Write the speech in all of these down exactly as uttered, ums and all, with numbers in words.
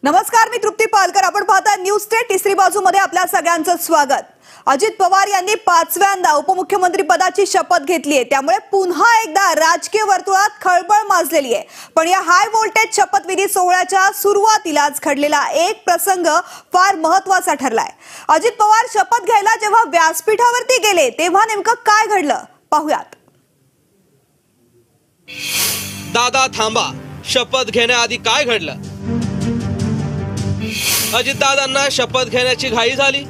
नमस्कार, मी तृप्ती पालकर. आपण पाहता न्यूज स्टेट तिसरी बाजूमध्ये आपल्या सगळ्यांचं स्वागत. अजित पवार यांनी पाचव्यांदा उपमुख्यमंत्री पदाची शपथ घेतली आहे. त्यामुळे पुन्हा एकदा राजकीय वर्तुळात खळबळ माजलेली आहे. पण या हाय व्होल्टेज शपथविधी सोहळ्याच्या सुरुवातीलाच घडलेला एक प्रसंग फार महत्त्वाचा ठरलाय. अजित पवार शपथ घ्यायला जेव्हा व्यासपीठावरती गेले तेव्हा नेमकं काय घडलं पाहूयात. दादा थांबा, शपथ घेण्याआधी काय घडलं? अजितदादांना शपथ घेण्याची घाई झाली.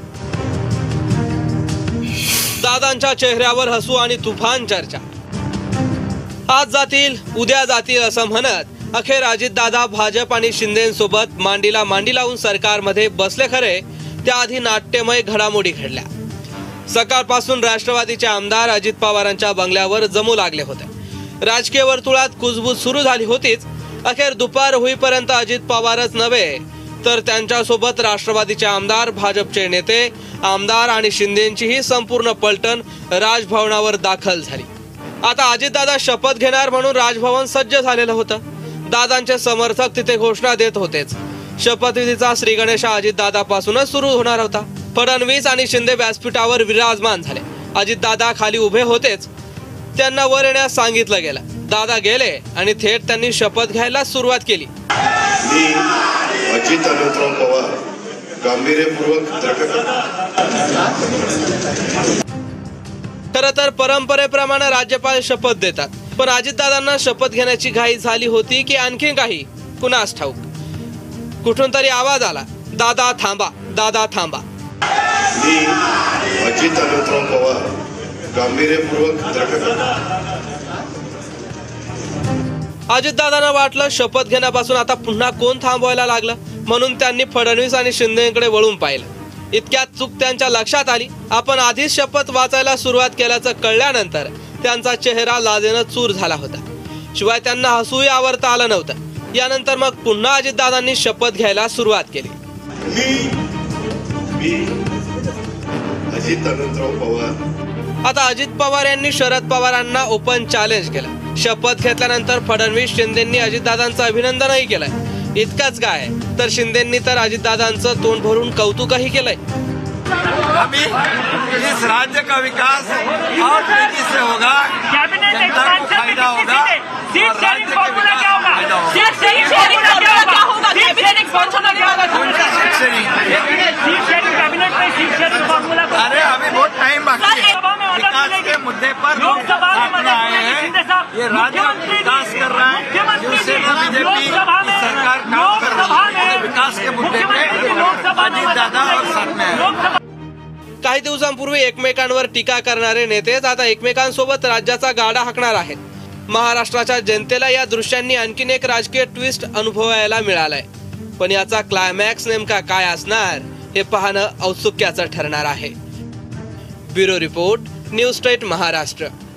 दादांच्या चेहऱ्यावर हसू आणि तुफान चर्चा. आज जातील उद्या जातील असं म्हणत अखेर अजितदादा भाजप आणि शिंदेसोबत मांडीला मांडी लावून सरकारमध्ये बसले. खरे त्याआधी नाट्यमय घडामोडी घडल्या. सकाळपासून राष्ट्रवादीचे आमदार अजित पवारांच्या बंगल्यावर जमू लागले होते. राजकीय वर्तुळात कुजबूज सुरू झाली होतीच. अखेर दुपार होईपर्यंत अजित पवारच नव्हे तर त्यांच्यासोबत राष्ट्रवादीचे आमदार, भाजपचे नेते, आमदार आणि शिंदेंचीही संपूर्ण पलटण राजभवनावर दाखल झाली. आता अजितदादा शपथ घेणार म्हणून राजभवन सज्ज झालेलं होतं. दादांचे समर्थक तिथे घोषणा देत होतेच. शपथविधीचा श्रीगणेशा अजितदादापासूनच सुरू होणार होता. फडणवीस आणि शिंदे व्यासपीठावर विराजमान झाले. अजितदादा खाली उभे होतेच. त्यांना वर येण्यास सांगितलं गेलं. दादा गेले आणि थेट त्यांनी शपथ घ्यायला सुरुवात केली. अजित अनंतराव पवार गांभीर्यपूर्वक खरं तर परंपरेप्रमाणे राज्यपाल शपथ देतात. पण अजितदादांना शपथ घेण्याची घाई झाली होती की आणखी काही कुणास ठाऊक. कुठून तरी आवाज आला, दादा थांबा, दादा थांबा. मी अजित अनंतराव पवार गांभीर्यपूर्वक अजितदादांना वाटलं शपथ घेण्यापासून आता पुन्हा कोण थांबवायला लागलं, म्हणून त्यांनी फडणवीस आणि शिंदेकडे वळून पाहिलं. इतक्यात चूक त्यांच्या लक्षात आली. आपण आधीच शपथ वाचायला सुरुवात केल्याचं कळल्यानंतर त्यांचा चेहरा लाजेनं चूर झाला होता. शिवाय त्यांना हसूही आवरता आलं नव्हतं. यानंतर मग पुन्हा अजितदादांनी शपथ घ्यायला सुरुवात केली. मी अजित अनंतराव पवार. आता अजित पवार यांनी शरद पवारांना ओपन चॅलेंज केलं. शपथ घेतल्यानंतर फडणवीस, शिंदेंनी अजितदादांचं अभिनंदनही केलंय. इतकंच काय तर शिंदेंनी तर अजितदादांचं तोंड भरून कौतुकही केलंय. अभी इस राज्य का विकास और तेजी से होगा, जनता को फायदा होगा और राज्य के विकास को फायदा होगा. अरे अभी बहुत टाइम बाकी है. विकास के मुद्दे पर लोग सामने आए हैं. ये राज्य विकास कर रहा है. शिवसेना, बीजेपी सरकार काम कर रही है. विकास के मुद्दे पे अजितदादा और साथ में है. काही दिवसांपूर्वी एकमेकांवर टीका करणारे नेतेच आता एकमेकांसोबत राज्याचा गाडा हाकणार आहेत. महाराष्ट्राच्या जनतेला या दृश्यांनी आणखीन एक राजकीय ट्विस्ट अनुभवायला मिळालाय. पण याचा क्लायमॅक्स नेमका काय असणार हे पाहणं औत्सुक्याचं ठरणार आहे. Bureau report, news state Maharashtra.